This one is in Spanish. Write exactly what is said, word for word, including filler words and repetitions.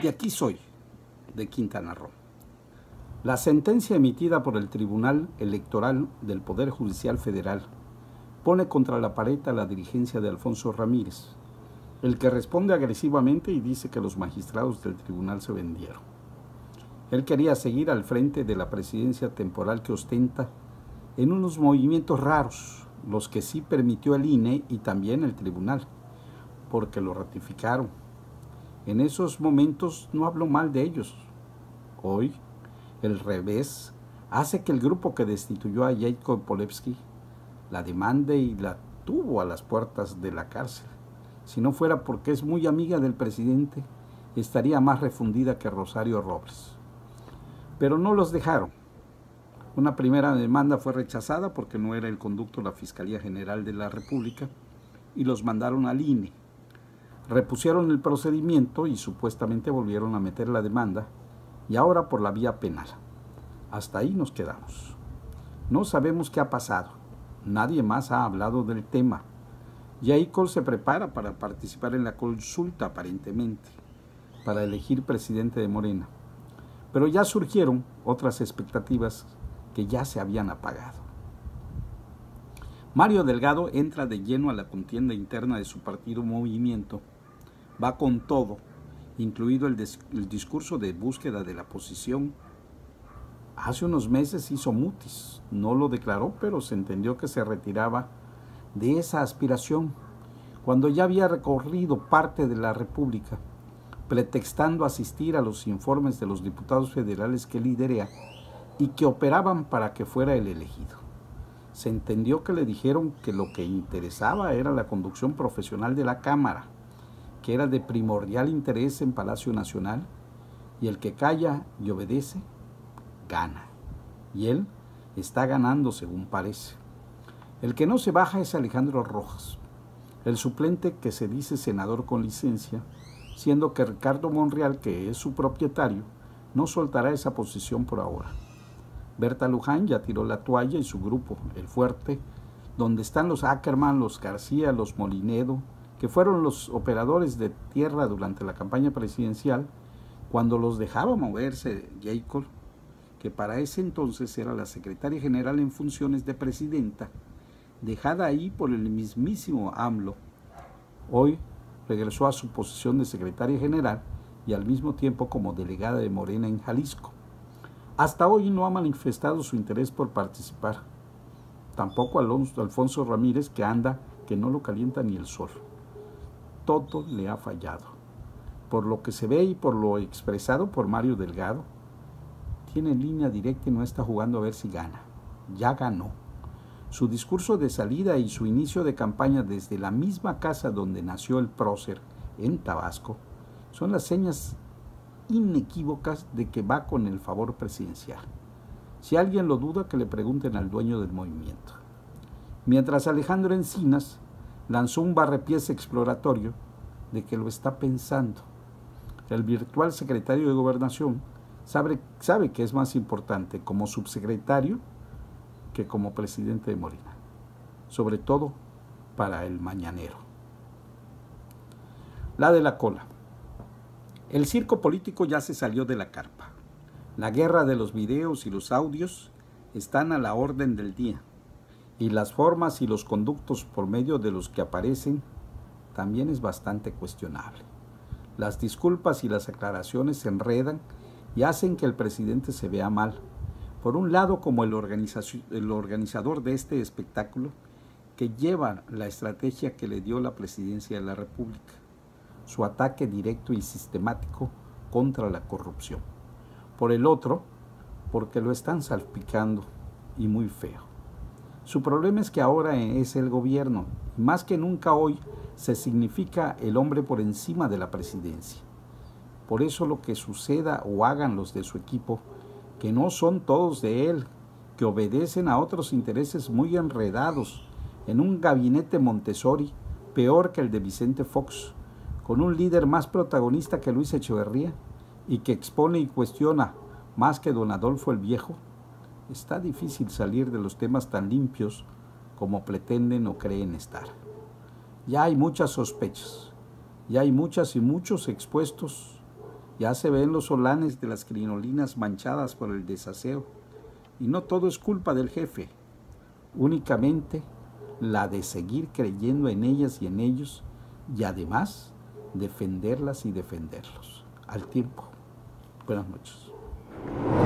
Y aquí soy, de Quintana Roo. La sentencia emitida por el Tribunal Electoral del Poder Judicial Federal pone contra la pared a la dirigencia de Alfonso Ramírez, el que responde agresivamente y dice que los magistrados del tribunal se vendieron. Él quería seguir al frente de la presidencia temporal que ostenta en unos movimientos raros, los que sí permitió el I N E y también el tribunal, porque lo ratificaron. En esos momentos no habló mal de ellos. Hoy, el revés hace que el grupo que destituyó a Jacob Polewski la demande y la tuvo a las puertas de la cárcel. Si no fuera porque es muy amiga del presidente, estaría más refundida que Rosario Robles. Pero no los dejaron. Una primera demanda fue rechazada porque no era el conducto de la Fiscalía General de la República y los mandaron al I N E. Repusieron el procedimiento y supuestamente volvieron a meter la demanda, y ahora por la vía penal. Hasta ahí nos quedamos. No sabemos qué ha pasado. Nadie más ha hablado del tema. Jacob se prepara para participar en la consulta, aparentemente, para elegir presidente de Morena. Pero ya surgieron otras expectativas que ya se habían apagado. Mario Delgado entra de lleno a la contienda interna de su partido Movimiento. Va con todo, incluido el, el discurso de búsqueda de la posición. Hace unos meses hizo mutis, no lo declaró, pero se entendió que se retiraba de esa aspiración, cuando ya había recorrido parte de la República, pretextando asistir a los informes de los diputados federales que liderea y que operaban para que fuera el elegido. Se entendió que le dijeron que lo que interesaba era la conducción profesional de la Cámara, que era de primordial interés en Palacio Nacional, y el que calla y obedece, gana. Y él está ganando, según parece. El que no se baja es Alejandro Rojas, el suplente que se dice senador con licencia, siendo que Ricardo Monreal, que es su propietario, no soltará esa posición por ahora. Berta Luján ya tiró la toalla y su grupo, El Fuerte, donde están los Ackerman, los García, los Molinedo, que fueron los operadores de tierra durante la campaña presidencial, cuando los dejaba moverse Jacob, que para ese entonces era la secretaria general en funciones de presidenta, dejada ahí por el mismísimo AMLO. Hoy regresó a su posición de secretaria general y al mismo tiempo como delegada de Morena en Jalisco. Hasta hoy no ha manifestado su interés por participar. Tampoco Alonso, Alfonso Ramírez, que anda que no lo calienta ni el sol. Todo le ha fallado. Por lo que se ve y por lo expresado por Mario Delgado, tiene línea directa y no está jugando a ver si gana. Ya ganó. Su discurso de salida y su inicio de campaña desde la misma casa donde nació el prócer, en Tabasco, son las señas inequívocas de que va con el favor presidencial. Si alguien lo duda, que le pregunten al dueño del movimiento. Mientras Alejandro Encinas lanzó un barrepiés exploratorio de que lo está pensando. El virtual secretario de Gobernación sabe, sabe que es más importante como subsecretario que como presidente de Morena, sobre todo para el mañanero. La de la cola. El circo político ya se salió de la carpa. La guerra de los videos y los audios están a la orden del día, y las formas y los conductos por medio de los que aparecen también es bastante cuestionable. Las disculpas y las aclaraciones se enredan y hacen que el presidente se vea mal. Por un lado, como el, el organizador de este espectáculo, que lleva la estrategia que le dio la presidencia de la República, su ataque directo y sistemático contra la corrupción. Por el otro, porque lo están salpicando y muy feo. Su problema es que ahora es el gobierno, y más que nunca hoy se significa el hombre por encima de la presidencia. Por eso lo que suceda o hagan los de su equipo, que no son todos de él, que obedecen a otros intereses muy enredados, en un gabinete Montessori peor que el de Vicente Fox, con un líder más protagonista que Luis Echeverría y que expone y cuestiona más que don Adolfo el Viejo, está difícil salir de los temas tan limpios como pretenden o creen estar. Ya hay muchas sospechas, ya hay muchas y muchos expuestos Ya se ven los solanes de las crinolinas manchadas por el desaseo. Y no todo es culpa del jefe, únicamente la de seguir creyendo en ellas y en ellos, y además defenderlas y defenderlos. Al tiempo. Buenas noches.